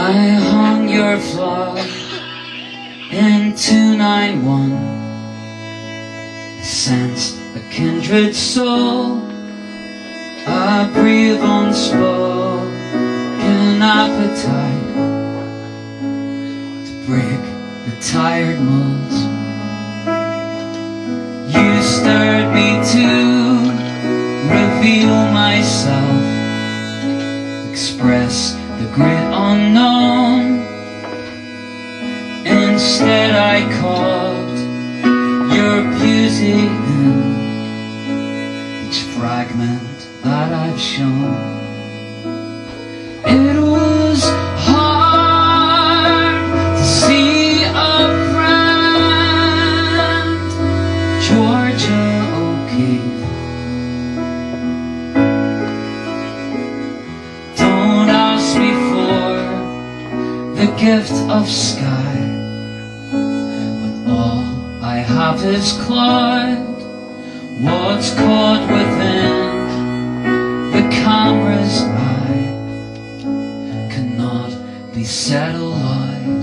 I hung your flag in 291. I sensed a kindred soul, a brief unspoken appetite to break the tired molds. You stirred me to reveal myself, express the great unknown. Instead I caught your beauty in each fragment that I've shown. It was hard to see a friend, Georgia O'Keeffe. Don't ask me for the gift of sky, when all I have is cloud. What's caught within the camera's eye cannot be said aloud.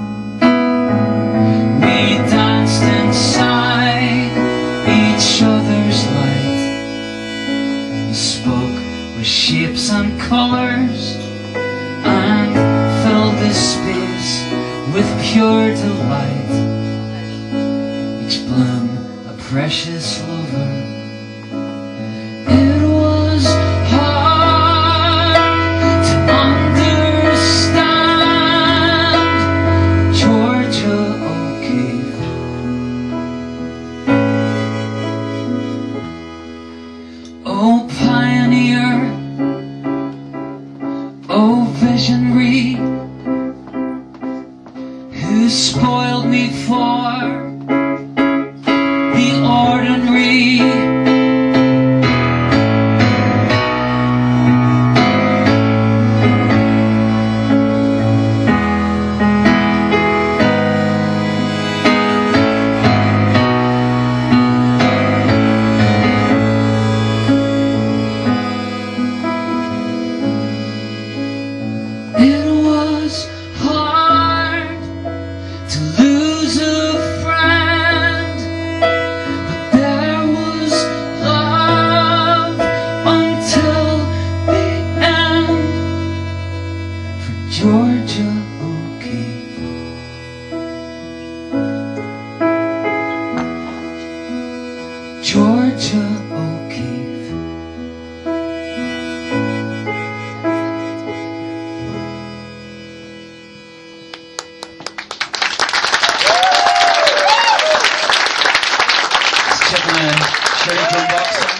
We danced inside each other's light. You spoke with shapes and colors and filled this space with pure delight. Each bloom a precious lover. It was hard to understand, Georgia O'Keeffe. Oh pioneer, oh visionary, who spoiled me for the ordinary. It was hard to lose a friend, but there was love until the end for Georgia O'Keeffe. Georgia O'Keeffe. Check my Sherry Box.